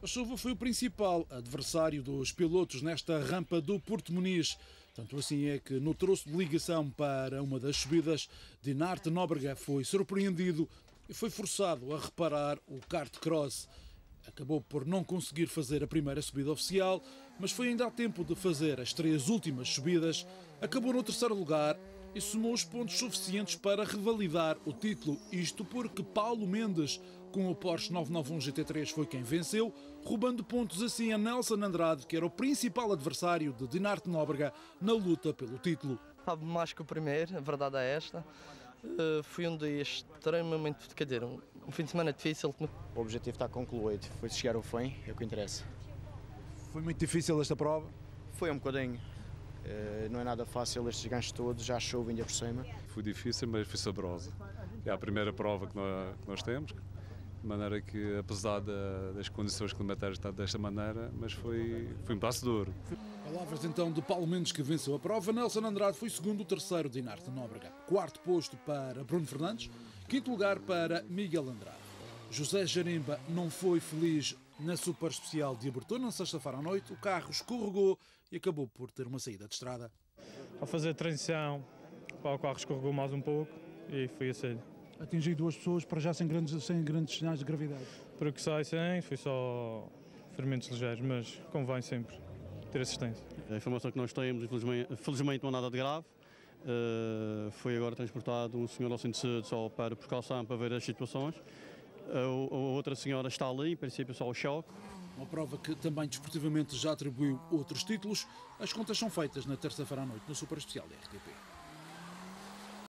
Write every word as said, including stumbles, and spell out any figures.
A chuva foi o principal adversário dos pilotos nesta rampa do Porto Muniz. Tanto assim é que no troço de ligação para uma das subidas, Dinarte Nóbrega foi surpreendido e foi forçado a reparar o kart cross. Acabou por não conseguir fazer a primeira subida oficial, mas foi ainda a tempo de fazer as três últimas subidas. Acabou no terceiro lugar e somou os pontos suficientes para revalidar o título. Isto porque Paulo Mendes, com o Porsche nove nove um G T três, foi quem venceu, roubando pontos assim a Nelson Andrade, que era o principal adversário de Dinarte Nóbrega na luta pelo título. Estava mais que o primeiro, a verdade é esta. Uh, foi um dia extremamente, quer dizer, um, um fim de semana difícil. O objetivo está concluído, foi chegar ao fim, é o que interessa. Foi muito difícil esta prova? Foi um bocadinho. Uh, não é nada fácil estes ganchos todos, já chove ainda por cima. Foi difícil, mas foi saborosa. É a primeira prova que nós, que nós temos, de maneira que, apesar da, das condições climatéricas estar desta maneira, mas foi, foi um passo duro. Palavras então de Paulo Mendes, que venceu a prova. Nelson Andrade foi segundo, o terceiro Dinarte Nóbrega. Quarto posto para Bruno Fernandes, quinto lugar para Miguel Andrade. José Jarimba não foi feliz na super especial de abertura na sexta-feira à noite. O carro escorregou e acabou por ter uma saída de estrada. Ao fazer a transição, o carro escorregou mais um pouco e foi a sério. Atingi duas pessoas, para já sem grandes, sem grandes sinais de gravidade. Para o que sai sem, foi só ferimentos ligeiros, mas convém sempre ter assistência. A informação que nós temos, infelizmente, felizmente não há nada de grave. Uh, foi agora transportado um senhor ao centro de saúde só para precaução, para ver as situações. A, a outra senhora está ali, em princípio só o choque. Uma prova que também desportivamente já atribuiu outros títulos. As contas são feitas na terça-feira à noite no super especial da R T P.